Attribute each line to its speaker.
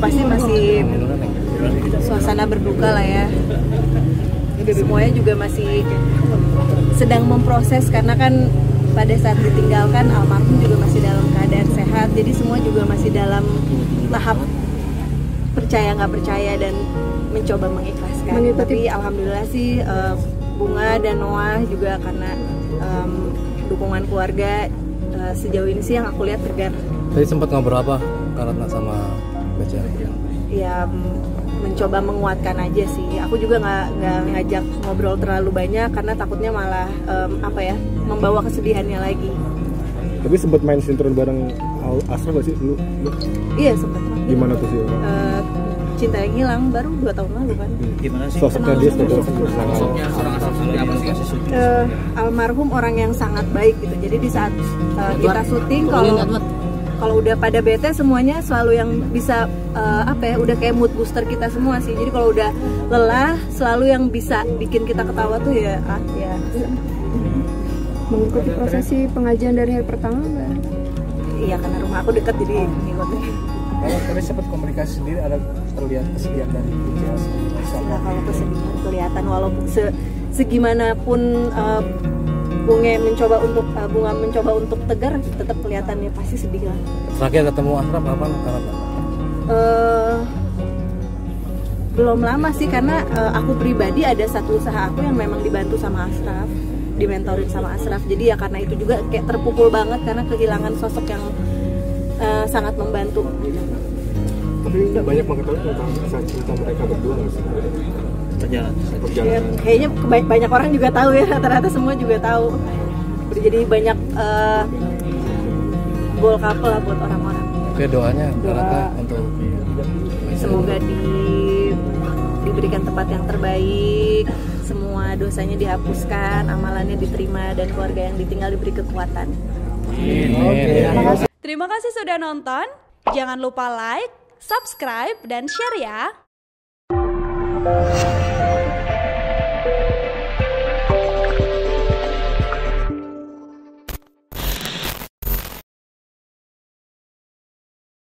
Speaker 1: pasti masih suasana berduka lah ya. Semuanya juga masih sedang memproses karena kan pada saat ditinggalkan almarhum juga masih dalam keadaan sehat. Jadi semua juga masih dalam tahap percaya nggak percaya dan mencoba mengikhlaskan. Tapi alhamdulillah sih Bunga dan Noah juga karena dukungan keluarga sejauh ini sih yang aku lihat tegar.
Speaker 2: Tadi sempat ngobrol apa Karatna sama Baca?
Speaker 1: Ya mencoba menguatkan aja sih. Aku juga nggak ngajak ngobrol terlalu banyak karena takutnya malah membawa kesedihannya lagi.
Speaker 3: Tapi sempat main sinetron bareng Asraf gak sih lu?
Speaker 1: Iya sempat.
Speaker 3: Gimana tuh sih?
Speaker 1: Cinta yang Hilang baru 2 tahun lalu kan.
Speaker 3: Gimana sih? Sosoknya dia
Speaker 2: Sosoknya seorang Asraf seperti apa sih?
Speaker 1: Almarhum orang yang sangat baik gitu. Jadi di saat kita syuting kalau udah pada bete semuanya selalu yang bisa udah kayak mood booster kita semua sih. Jadi kalau udah lelah selalu yang bisa bikin kita ketawa tuh ya.
Speaker 4: Mengikuti prosesi pengajian dari hari pertama nggak?
Speaker 1: Iya karena rumah aku dekat jadi ngikutin.
Speaker 3: Kalau tadi sempat komunikasi sendiri ada terlihat kesedihan dari Bunga.
Speaker 1: Nah, kalau kesedihan kelihatan walaupun segimanapun Bunga mencoba untuk tegar tetap kelihatannya pasti sedih lah.
Speaker 2: Terakhir ketemu Asraf kapan Karatna?
Speaker 1: Belum lama sih karena aku pribadi ada satu usaha aku yang memang dibantu sama Asraf, dimentorin sama Asraf. Jadi ya karena itu juga kayak terpukul banget karena kehilangan sosok yang sangat membantu.
Speaker 3: Tapi banyak mengetahui tentang kisah cinta mereka berdua nggak sih?
Speaker 2: Perjalanan.
Speaker 1: Ya, kayaknya banyak orang juga tahu ya, rata-rata semua juga tahu. Jadi banyak goal couple lah buat orang-orang.
Speaker 2: Oke, doanya Karatna untuk
Speaker 1: semoga diberikan tempat yang terbaik, semua dosanya dihapuskan, amalannya diterima, dan keluarga yang ditinggal diberi kekuatan.
Speaker 5: Terima kasih sudah nonton. Jangan lupa like, subscribe, dan share ya.